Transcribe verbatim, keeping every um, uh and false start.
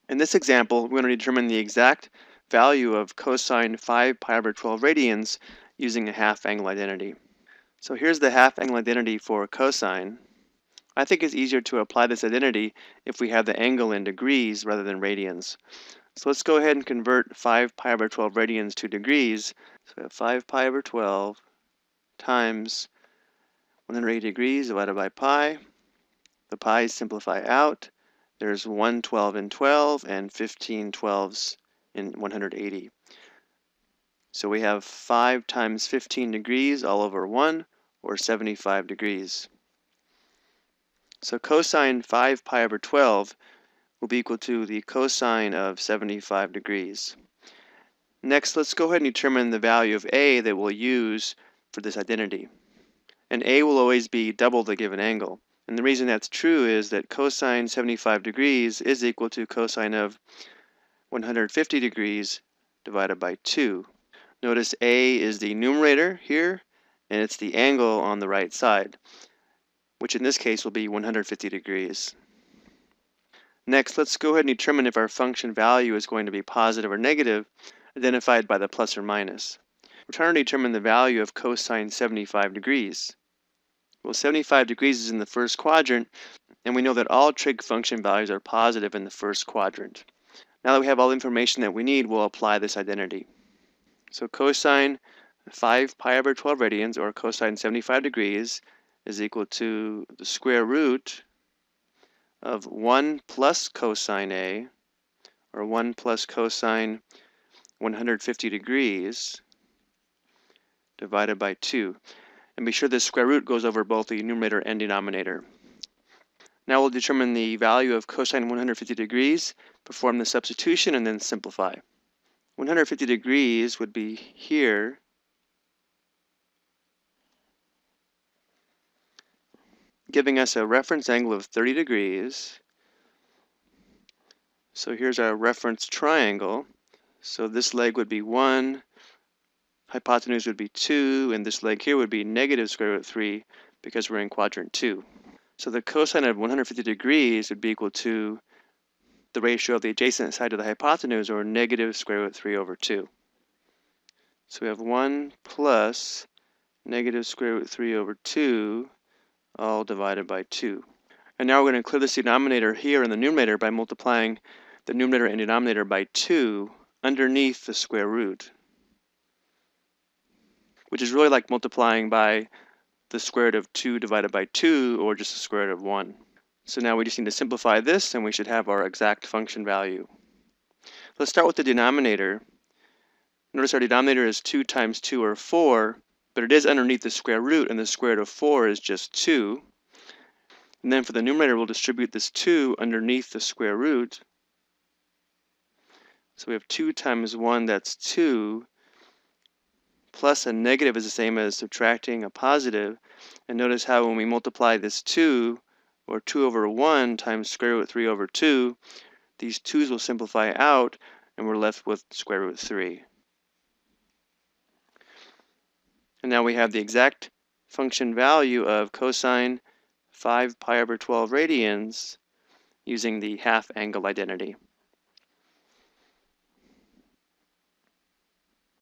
In this example, we're going to determine the exact value of cosine five pi over twelve radians using a half angle identity. So here's the half angle identity for cosine. I think it's easier to apply this identity if we have the angle in degrees rather than radians. So let's go ahead and convert five pi over twelve radians to degrees. So we have five pi over twelve times one hundred eighty degrees divided by pi. The pi's simplify out. There's one twelve in twelve and fifteen twelves in one hundred eighty. So we have five times fifteen degrees all over one, or seventy-five degrees. So cosine five pi over twelve will be equal to the cosine of seventy-five degrees. Next, let's go ahead and determine the value of a that we'll use for this identity. And a will always be double the given angle. And the reason that's true is that cosine seventy-five degrees is equal to cosine of one hundred fifty degrees divided by two. Notice a is the numerator here, and it's the angle on the right side, which in this case will be one hundred fifty degrees. Next, let's go ahead and determine if our function value is going to be positive or negative, identified by the plus or minus. We're trying to determine the value of cosine seventy-five degrees. Well, seventy-five degrees is in the first quadrant, and we know that all trig function values are positive in the first quadrant. Now that we have all the information that we need, we'll apply this identity. So cosine five pi over twelve radians, or cosine seventy-five degrees, is equal to the square root of one plus cosine A, or one plus cosine one hundred fifty degrees, divided by two. And be sure the square root goes over both the numerator and denominator. Now we'll determine the value of cosine one hundred fifty degrees, perform the substitution, and then simplify. one hundred fifty degrees would be here, giving us a reference angle of thirty degrees. So here's our reference triangle. So this leg would be one, hypotenuse would be two, and this leg here would be negative square root of three because we're in quadrant two. So the cosine of one hundred fifty degrees would be equal to the ratio of the adjacent side to the hypotenuse, or negative square root of three over two. So we have one plus negative square root of three over two, all divided by two. And now we're going to clear this denominator here in the numerator by multiplying the numerator and denominator by two underneath the square root, which is really like multiplying by the square root of two divided by two, or just the square root of one. So now we just need to simplify this, and we should have our exact function value. Let's start with the denominator. Notice our denominator is two times two, or four, but it is underneath the square root, and the square root of four is just two. And then for the numerator, we'll distribute this two underneath the square root. So we have two times one, that's two, plus a negative is the same as subtracting a positive. And notice how when we multiply this two, or two over one times square root of three over two, these twos will simplify out, and we're left with square root of three. And now we have the exact function value of cosine five pi over twelve radians using the half angle identity.